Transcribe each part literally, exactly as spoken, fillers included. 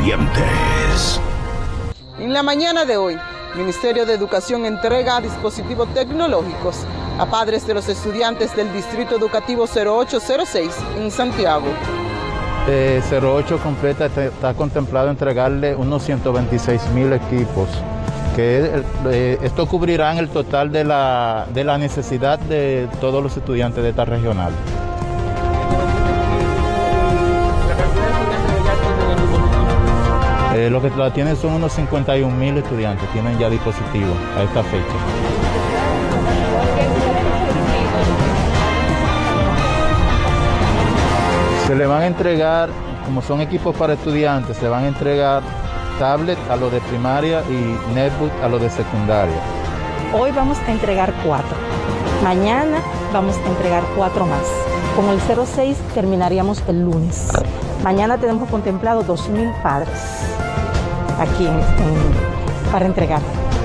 Calientes. En la mañana de hoy, el Ministerio de Educación entrega dispositivos tecnológicos a padres de los estudiantes del Distrito Educativo cero ocho cero seis en Santiago. Eh, cero ocho completa está, está contemplado entregarle unos ciento veintiséis mil equipos, que eh, esto cubrirá el total de la, de la necesidad de todos los estudiantes de esta regional. Eh, lo que la tienen son unos cincuenta y un mil estudiantes, tienen ya dispositivos a esta fecha. Se le van a entregar, como son equipos para estudiantes, se van a entregar tablets a los de primaria y netbook a los de secundaria. Hoy vamos a entregar cuatro. Mañana vamos a entregar cuatro más. Con el cero seis terminaríamos el lunes. Mañana tenemos contemplado dos mil padres aquí en, en, para entregar.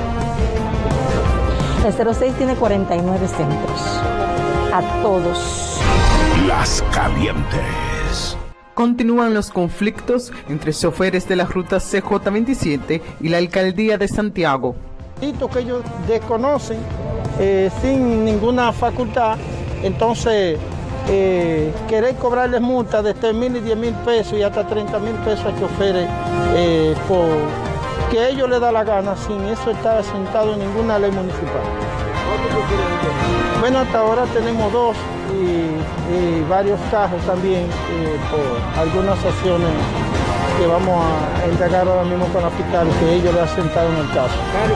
El cero seis tiene cuarenta y nueve centros. A todos. Las Calientes. Continúan los conflictos entre choferes de la ruta C J veintisiete y la alcaldía de Santiago. Que ellos desconocen eh, sin ninguna facultad, entonces eh, querer cobrarles multas de tres mil y diez mil pesos y hasta treinta mil pesos a choferes eh, por que a ellos les da la gana sin eso estar asentado en ninguna ley municipal. Bueno, hasta ahora tenemos dos y, y varios casos también eh, por algunas acciones que vamos a entregar ahora mismo con la fiscal que ellos le han sentado en el caso.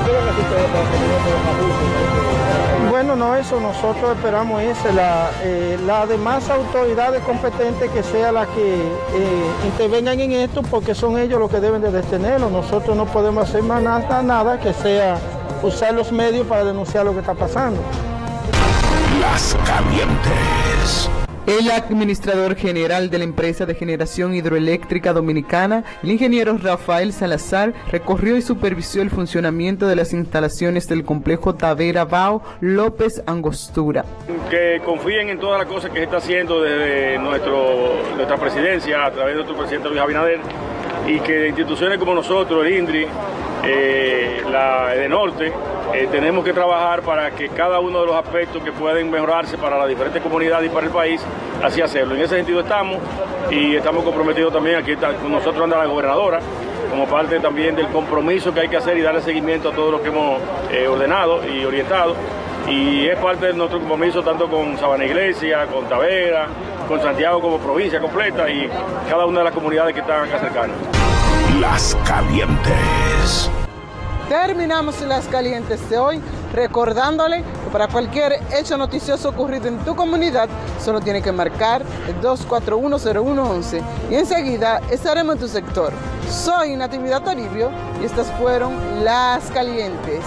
Bueno, no, eso nosotros esperamos es la, eh, las demás autoridades competentes que sean las que eh, intervengan en esto, porque son ellos los que deben de detenerlo. Nosotros no podemos hacer más nada, nada que sea usar los medios para denunciar lo que está pasando. Las Calientes. El administrador general de la empresa de generación hidroeléctrica dominicana, el ingeniero Rafael Salazar, recorrió y supervisó el funcionamiento de las instalaciones del complejo Tavera Bao López Angostura. Que confíen en todas las cosas que se está haciendo desde nuestro, nuestra presidencia, a través de nuestro presidente Luis Abinader, y que instituciones como nosotros, el INDRI, eh, la EDENORTE, eh, tenemos que trabajar para que cada uno de los aspectos que pueden mejorarse para las diferentes comunidades y para el país, así hacerlo. En ese sentido estamos y estamos comprometidos también. Aquí está, con nosotros anda la gobernadora, como parte también del compromiso que hay que hacer y darle seguimiento a todo lo que hemos eh, ordenado y orientado. Y es parte de nuestro compromiso tanto con Sabana Iglesia, con Tavera, con Santiago como provincia completa y cada una de las comunidades que están acá cercanas. Las Calientes. Terminamos Las Calientes de hoy recordándole que para cualquier hecho noticioso ocurrido en tu comunidad solo tiene que marcar el dos cuatro uno cero uno once y enseguida estaremos en tu sector. Soy Natividad Toribio y estas fueron Las Calientes.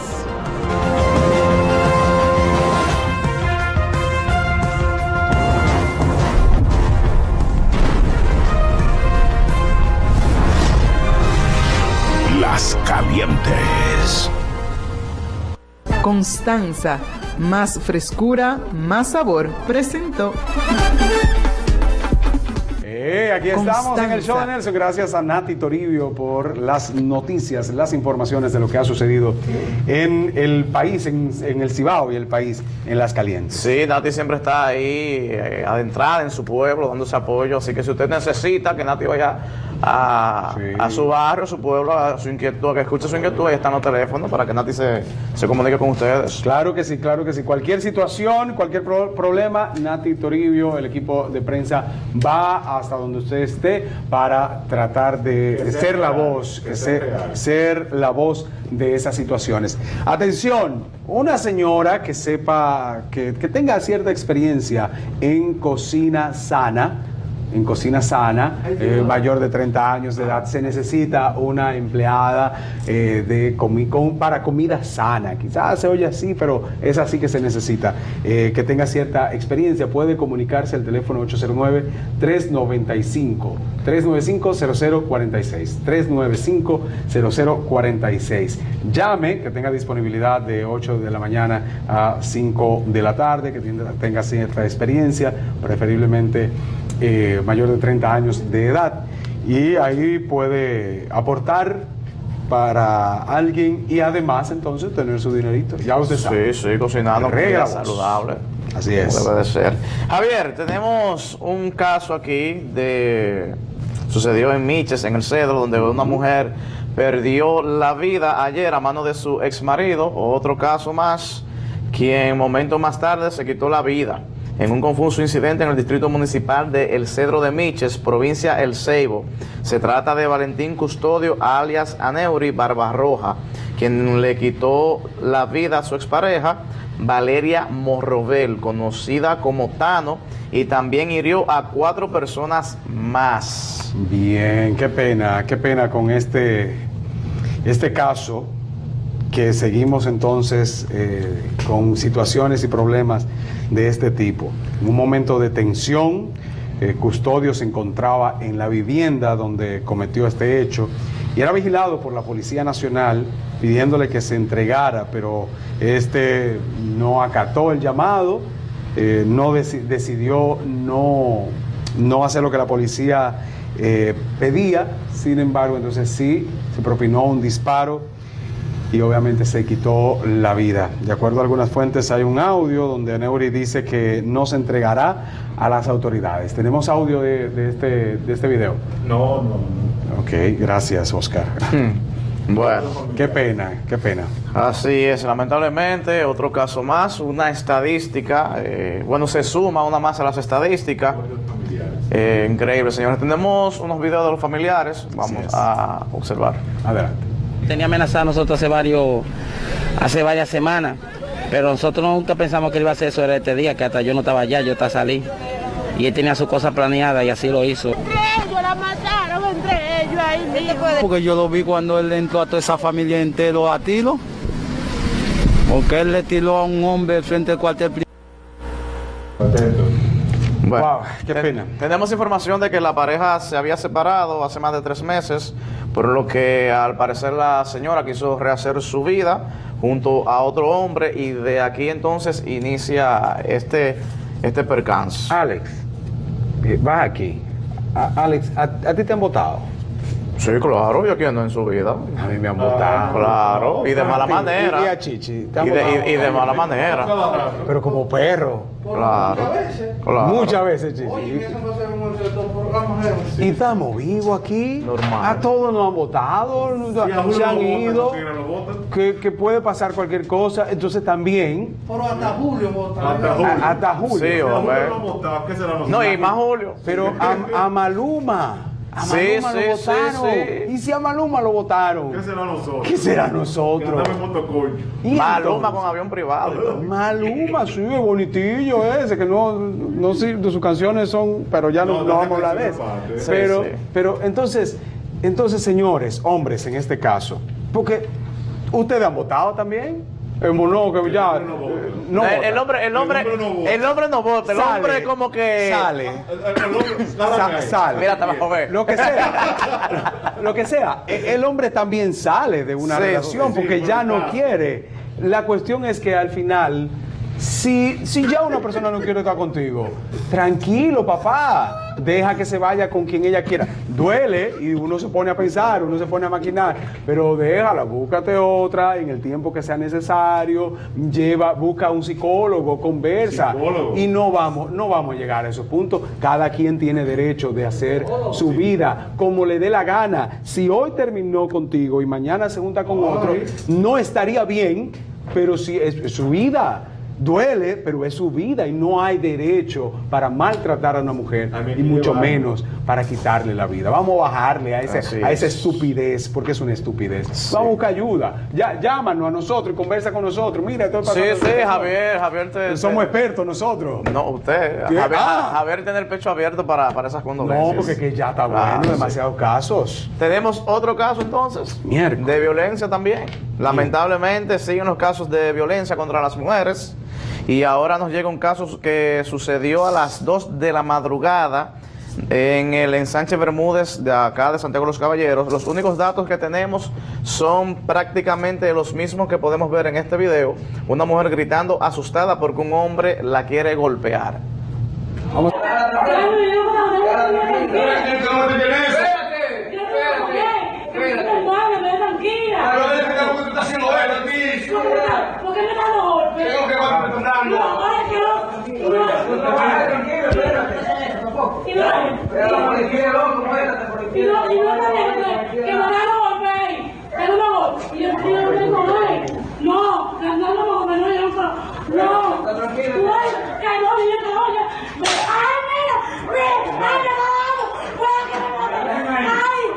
Las Calientes. Constanza, más frescura, más sabor, presentó. Eh, aquí Constanza. estamos en el show de Nelson. Gracias a Nati Toribio por las noticias, las informaciones de lo que ha sucedido en el país, en, en el Cibao y el país, en Las Calientes. Sí, Nati siempre está ahí, eh, adentrada en su pueblo, dándose apoyo. Así que si usted necesita que Nati vaya a, sí. a su barrio, a su pueblo, a su inquietud, que escuche su inquietud, ahí están los teléfonos para que Nati se, se comunique con ustedes. Claro que sí, claro que sí. Cualquier situación, cualquier pro problema, Nati Toribio, el equipo de prensa, va hasta donde usted esté para tratar de, de ser la voz, que ser, ser la voz de esas situaciones. Atención, una señora que sepa, que, que tenga cierta experiencia en cocina sana, en cocina sana, eh, mayor de treinta años de edad, se necesita una empleada eh, de comi con, para comida sana. Quizás se oye así, pero es así que se necesita. Eh, que tenga cierta experiencia, puede comunicarse al teléfono ocho cero nueve, tres nueve cinco, cero cero cuatro seis, tres nueve cinco, cero cero cuatro seis. Llame, que tenga disponibilidad de ocho de la mañana a cinco de la tarde, que tenga cierta experiencia, preferiblemente Eh, mayor de treinta años de edad, y ahí puede aportar para alguien y además entonces tener su dinerito. Ya usted sabe. Sí, sí, cocinando comida saludable. Así es. Como debe de ser. Javier, tenemos un caso aquí de... Sucedió en Miches, en el Cedro, donde una mujer perdió la vida ayer a mano de su ex marido. Otro caso más, quien momentos más tarde se quitó la vida en un confuso incidente en el distrito municipal de El Cedro de Miches, provincia El Ceibo. Se trata de Valentín Custodio, alias Aneuri Barbarroja, quien le quitó la vida a su expareja, Valeria Morrobel, conocida como Tano, y también hirió a cuatro personas más. Bien, qué pena, qué pena con este, este caso, que seguimos entonces eh, con situaciones y problemas de este tipo. En un momento de tensión, eh, Custodio se encontraba en la vivienda donde cometió este hecho y era vigilado por la Policía Nacional pidiéndole que se entregara, pero este no acató el llamado, eh, no deci decidió no, no hacer lo que la policía eh, pedía. Sin embargo, entonces sí se propinó un disparo y obviamente se quitó la vida. De acuerdo a algunas fuentes, hay un audio donde Aneuri dice que no se entregará a las autoridades. ¿Tenemos audio de, de, este, de este video? No, no, no. Ok, gracias, Oscar. Bueno, qué pena, qué pena. Así es, lamentablemente, otro caso más, una estadística, eh, bueno, se suma una más a las estadísticas. Eh, increíble, señores. Tenemos unos videos de los familiares, vamos a observar. Adelante. Tenía amenazado a nosotros hace varios, hace varias semanas, pero nosotros nunca pensamos que él iba a hacer eso era este día, que hasta yo no estaba allá, yo estaba salí. Y él tenía sus cosas planeadas y así lo hizo. Entre ellos la mataron, entre ellos ahí mismo. Porque yo lo vi cuando él entró a toda esa familia entero a tiro. Porque él le tiró a un hombre frente al cuartel. Bueno, wow, qué pena. Tenemos información de que la pareja se había separado hace más de tres meses, por lo que al parecer la señora quiso rehacer su vida junto a otro hombre y de aquí entonces inicia este, este percance. Alex, vas aquí. A, Alex, ¿a, ¿a ti te han votado? Sí, claro, yo aquí ando en su vida. A mí me han votado. Claro, y de mala manera. Y a Chichi. Y de, y, y de mala manera. Pero como perro. Claro. Muchas veces. Claro. Muchas veces, Chichi. Y estamos vivos aquí. Normal. A todos nos han votado, se han ido. Que, que puede pasar cualquier cosa. Entonces también. Pero hasta Julio vota. Hasta Julio. A, hasta Julio. Sí, hombre. ¿Qué será nosotros? No, y más Julio. Pero a, a Maluma. A Sí, Maluma sí, lo votaron. sí, sí. ¿Y si a Maluma lo votaron? ¿Qué será nosotros? ¿Qué será nosotros? Que andamos en motoconcho. ¿Y Maluma entonces? con avión privado. y todo. Maluma, sí, es bonitillo ese, que no, no sirve, sus canciones son, pero ya no, No, no vamos a deja hablar que de se eso. parte. Sí, Pero, sí. pero entonces, entonces, señores, hombres en este caso, porque ustedes han votado también. El mono que ya El hombre no vota. eh, no el, vota. el hombre, el hombre, El hombre no vota. el hombre no vota, el Sale. hombre como que sale. El- el hombre, Sa- claramente. sale. Mira, te vas a ver. Lo que sea, lo que sea, e- el hombre también sale de una Sí, relación sí, porque sí, ya bueno, no claro. quiere. La cuestión es que al final, si, si ya una persona no quiere estar contigo, tranquilo, papá, deja que se vaya con quien ella quiera. Duele y uno se pone a pensar, uno se pone a maquinar, pero déjala, búscate otra en el tiempo que sea necesario, lleva, busca un psicólogo, conversa Psicólogo. y no vamos, no vamos a llegar a esos puntos. Cada quien tiene derecho de hacer su vida como le dé la gana. Si hoy terminó contigo y mañana se junta con otro, no estaría bien, pero si es, es su vida. Duele, pero es su vida y no hay derecho para maltratar a una mujer A mí y mucho me menos para quitarle la vida. Vamos a bajarle a, ese, Así a esa es. estupidez, porque es una estupidez. Vamos a buscar ayuda. Ya, llámanos a nosotros y conversa con nosotros. Mira, estoy Sí, pasando sí, situación. Javier, Javier te, Somos te- expertos nosotros. No, usted. ¿Qué? Javier, Ah. Javier tiene el pecho abierto para, para esas condolencias. No, porque que ya está Claro, bueno, sí. demasiados casos. Tenemos otro caso entonces. Miércoles. De violencia también. Lamentablemente siguen los casos de violencia contra las mujeres. Y ahora nos llega un caso que sucedió a las dos de la madrugada en el ensanche Bermúdez de acá de Santiago de los Caballeros. Los únicos datos que tenemos son prácticamente los mismos que podemos ver en este video. Una mujer gritando asustada porque un hombre la quiere golpear. Vamos. ¿Por qué me da los golpes? Tengo que va a estar No, ahora es que no. Y no, y no, y no está bien, que me da los golpes ahí. Pero no, y yo estoy hablando con él. No, andando con él, no, yo no. No, tranquilo. Que no, y yo te voy a. ¡Ay, mira! ¡Mira! ¡Ay, me va dando! ¡Ay,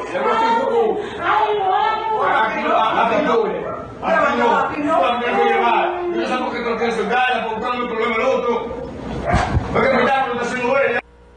ay! ¡Ay, no! Aquí no, aquí no, también voy a llevar. Yo sabemos que tú tienes el gana, por buscarme el problema del otro. No que me llamen, no se lo ella.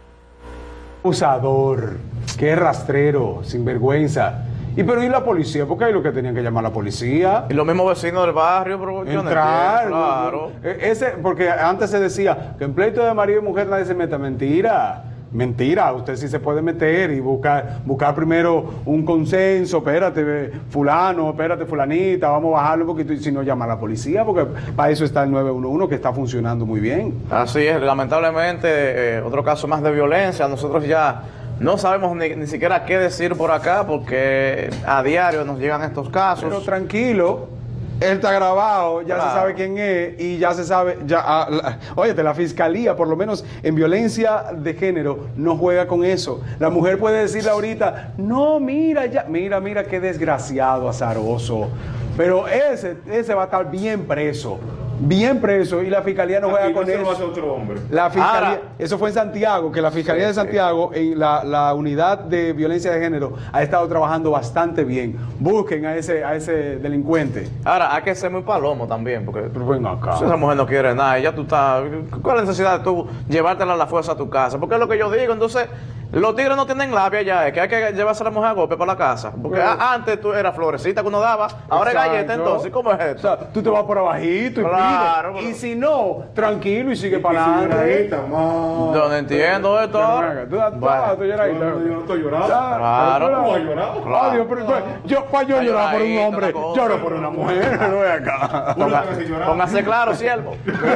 Abusador, qué rastrero, sinvergüenza. Y pero ¿y la policía? ¿Por qué hay lo que tenían que llamar a la policía? Y los mismos vecinos del barrio, pero yo no Entrar, entiendo, claro. Ese, porque antes se decía que en pleito de marido y mujer nadie se meta. Mentira. Mentira, usted sí se puede meter y buscar, buscar primero un consenso, espérate, fulano, espérate, fulanita, vamos a bajarlo un poquito y si no llama a la policía, porque para eso está el nueve uno uno que está funcionando muy bien. Así es, lamentablemente, eh, otro caso más de violencia, nosotros ya no sabemos ni, ni siquiera qué decir por acá, porque a diario nos llegan estos casos. Pero tranquilo. Él está grabado, ya Claro. se sabe quién es y ya se sabe, ya, ah, la, óyete, la fiscalía, por lo menos en violencia de género, no juega con eso. La mujer puede decirle ahorita, no, mira, ya, mira, mira qué desgraciado, azaroso. Pero ese, ese va a estar bien preso, bien preso y la fiscalía no juega Aquí con no se lo eso. hace otro hombre. La fiscalía, Ahora- eso fue en Santiago, que la Fiscalía Sí, de Santiago, en la, la unidad de violencia de género, ha estado trabajando bastante bien. Busquen a ese, a ese delincuente. Ahora, hay que ser muy palomo también, porque Pero ven acá. si esa mujer no quiere nada, y ya tú estás. ¿Cuál es la necesidad de tú llevártela a la fuerza a tu casa? Porque es lo que yo digo, entonces. Los tigres no tienen labia ya, es que hay que llevarse a la mujer a golpe para la casa. Porque Pero- a- antes tú eras florecita que uno daba, ahora es Exacto. galleta entonces, ¿cómo es O esto? sea, tú te vas por abajito y Claro, pides. pero- Y si no, tranquilo y sigue Y para adelante. señorita, ma. Yo no entiendo esto Pero ahora. venga, tú- tú- Bueno. tú lloras ahí, Yo no- yo no estoy llorando. Ya, Claro. pero- ¿Cómo vas a llorar? Ah, Dios, pero- pero- yo, para yo Está llorar por un lloradito, hombre, una cosa. lloro por una mujer, no ve acá. Uno Ponga- tiene que llorar. Póngase claro, siervo.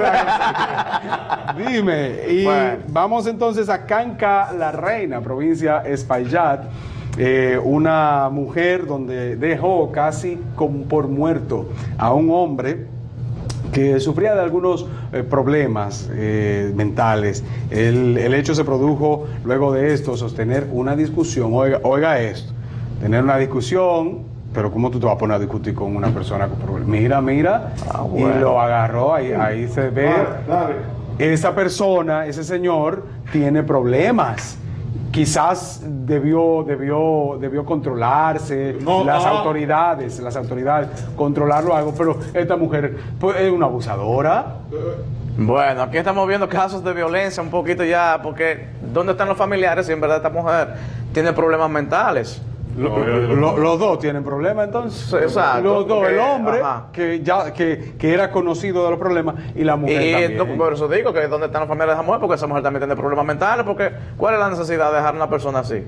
Dime, y Bueno. vamos entonces a Canca la Reina, provincia Espaillat, eh, una mujer donde dejó casi como por muerto a un hombre que sufría de algunos eh, problemas eh, mentales. El, el hecho se produjo luego de esto, sostener una discusión, oiga, oiga esto, tener una discusión, pero ¿cómo tú te vas a poner a discutir con una persona con problemas? Mira, mira, Ah, bueno. y lo agarró, ahí, ahí se ve. Dale, dale. Esa persona, ese señor, tiene problemas. Quizás debió, debió, debió controlarse, No, las no. autoridades, las autoridades, controlarlo algo, pero esta mujer pues, es una abusadora. Bueno, aquí estamos viendo casos de violencia un poquito ya, porque ¿dónde están los familiares si en verdad esta mujer tiene problemas mentales? Lo- lo- los dos tienen problemas entonces. Sí, exacto, Los dos, porque- el hombre ajá. que ya que, que era conocido de los problemas y la mujer Y también. no, por eso digo que ¿dónde están los familiares de esa mujer? Porque esa mujer también tiene problemas mentales, porque ¿cuál es la necesidad de dejar a una persona así?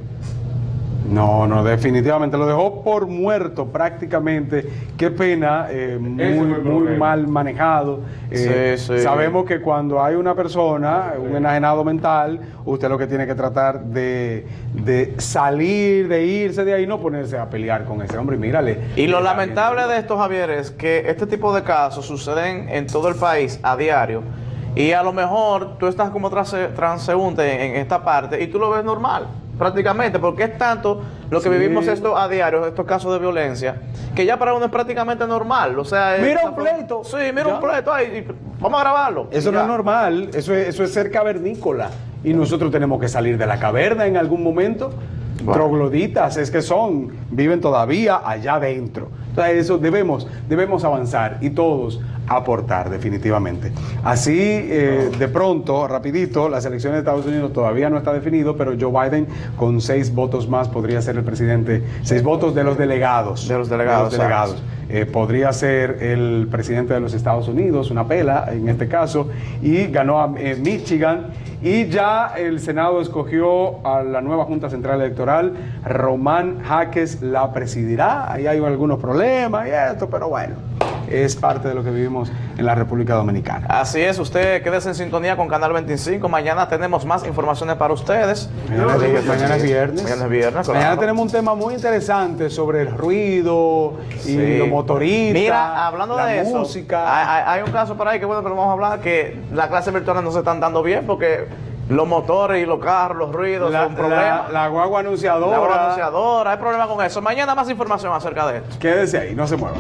No, no, definitivamente lo dejó por muerto prácticamente. Qué pena, eh, muy, Ese fue el muy problema. mal manejado. Eh, Sí, sí. Sabemos que cuando hay una persona, un enajenado mental, usted lo que tiene que tratar de, de salir, de irse de ahí, no ponerse a pelear con ese hombre. Mírale. Y lo Mira, lamentable bien. de esto, Javier, es que este tipo de casos suceden en todo el país a diario. Y a lo mejor tú estás como transe- transeúnte en, en esta parte y tú lo ves normal, prácticamente, porque es tanto lo que Sí. vivimos esto a diario, estos casos de violencia, que ya para uno es prácticamente normal. O sea, es- Mira un pleito. Sí, mira Ya. un pleito, ay, y vamos a grabarlo. Eso Y no ya. es normal, eso es, eso es ser cavernícola. Y nosotros tenemos que salir de la caverna en algún momento. Bueno. Trogloditas es que son, viven todavía allá adentro. Entonces eso debemos, debemos avanzar y todos aportar definitivamente. Así, eh, de pronto, rapidito, las elecciones de Estados Unidos todavía no está definido, pero Joe Biden con seis votos más podría ser el presidente, seis votos de los delegados. De los delegados, de los delegados. Eh, podría ser el presidente de los Estados Unidos, una pela en este caso, y ganó a eh, Michigan. Y ya el Senado escogió a la nueva Junta Central Electoral. Román Jaques la presidirá. Ahí hay algunos problemas y esto, pero bueno. es parte de lo que vivimos en la República Dominicana. Así es, usted quédese en sintonía con Canal veinticinco. Mañana tenemos más informaciones para ustedes. Mañana, es, mañana es viernes. Mañana es viernes. Mañana claro. tenemos un tema muy interesante sobre el ruido y Sí. los motoristas. Mira, hablando la de eso, música. hay, hay un caso por ahí que bueno, pero vamos a hablar que las clases virtuales no se están dando bien porque los motores y los carros, los ruidos La, son un problema. la, la guagua anunciadora. La guagua anunciadora, hay problema con eso. Mañana más información acerca de esto. Quédese ahí, no se mueva.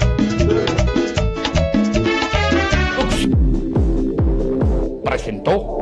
Presentó